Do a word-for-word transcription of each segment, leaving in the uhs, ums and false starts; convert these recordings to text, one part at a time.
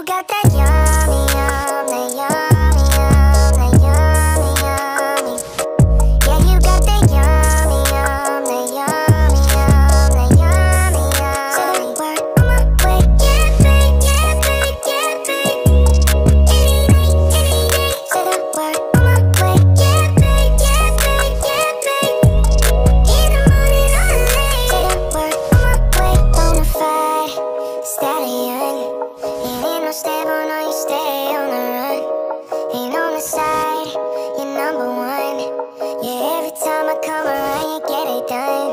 got that yummy, yum, that yummy, yum, that yummy, yummy. Yeah, you got that yummy, yum, that yummy, yum, that yummy, yummy. So the word on my way, yeah, babe, yeah, babe, yeah, babe. Any day, any day. So the word on my way, yeah, babe, yeah, babe, yeah, babe. In the morning or late. So the word on my way, bona fide stallion. It ain't no stable, no, you stay on the run. Ain't on the side, you're number one. Yeah, every time I come around, you get it done.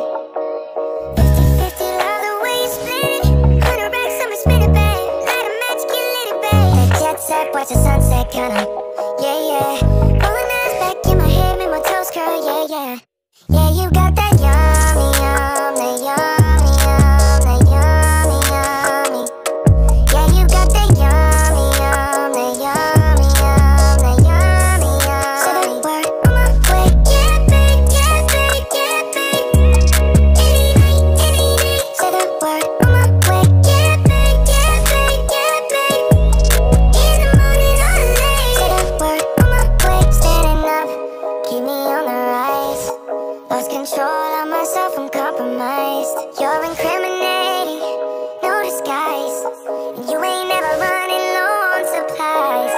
Fifty fifty, love the way you split it. Hundred racks, I'ma spin it, babe. Light a match, get lit, it, babe. That jet set, watch the sunset, kinda. Yeah, yeah. Rolling eyes back in my head, make my toes curl, yeah, yeah. Yeah, you got that yummy, yum, that yummy, yum, that yummy, yummy. Yeah, you got that yummy, yum, that yummy, yum, that yummy, yummy. So the word on my way, yeah, babe, yeah, babe, yeah, babe. Any day, any day. So the word on my way, yeah, babe, yeah, babe, yeah, babe. In the morning or late. So the word on my way, standing up, keep me on the rise. Lost control of myself, I'm compromised. You're incriminating, no disguise. And you ain't never running low on supplies.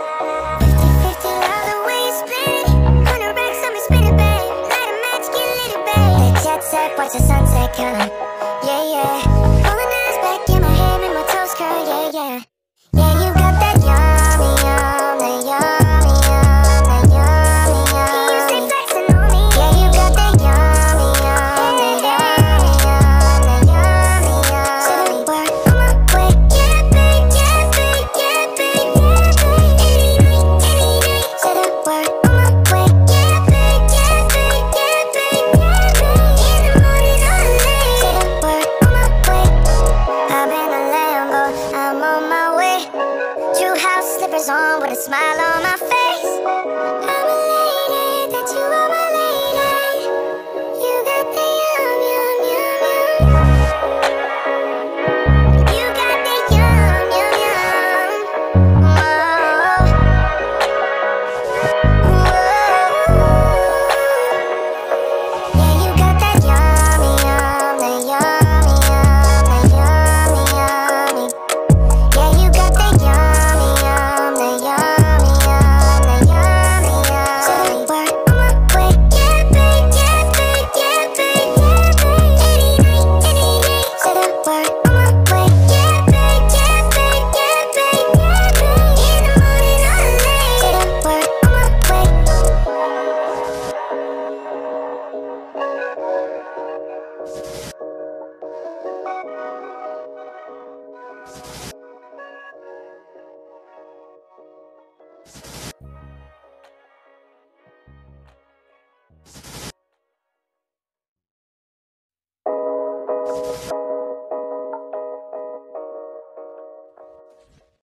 Fifty fifty, love the way you split it. Hundred racks, I'ma spin it, babe. Light a match, get lit, it, babe. That jet set, watch the sunset, kinda. Yeah, yeah. Rolling eyes back in my head, make my toes curl, yeah, yeah. Yeah, you got that yummy, yum, that yummy, yum, that yummy, yummy. You stay flexing on me. Yeah, you got that yummy, yum, that yummy, yum, that yummy, yummy. So the word on my way, yeah, babe, yeah, babe, yeah, babe, yeah, babe. Any day, any day. So the word on my way, yeah, babe, yeah, babe, yeah, babe, yeah, babe. In the morning or late. So the word on my way. I'm in a Lambo, I'm on my way. True house slippers on with a smile on my